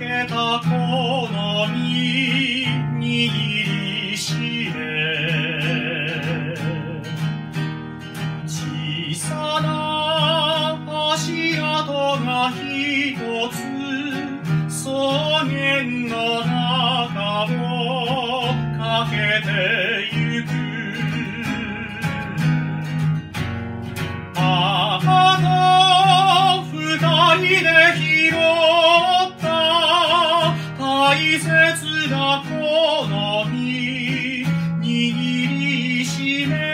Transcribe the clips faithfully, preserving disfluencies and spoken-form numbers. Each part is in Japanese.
けたこの身握りしめ小さな足跡がひとつ草原の中を駆けてゆくパパと二人で拾った大切なこの身握りしめ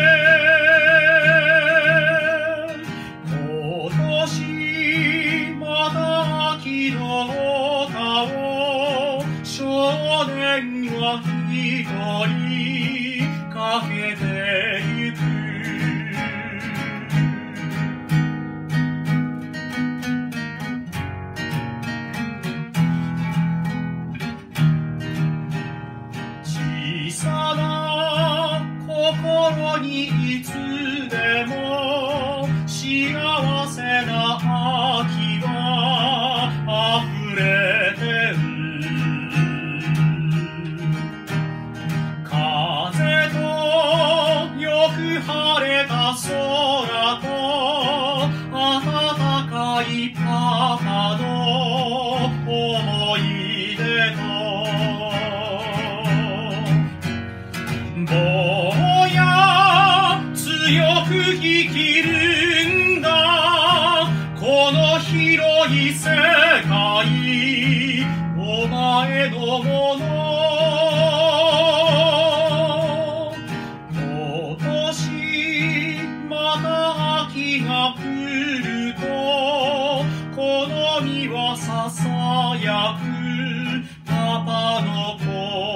今年また秋の丘を少年は一人駆けてゆく小さな心にいつでも幸せな秋は溢れてる風とよく晴れた空と暖かいパパの思い出とぼうや強く生きるんだこの広い世界お前のもの今年また秋が来るとこの実はささやくパパの声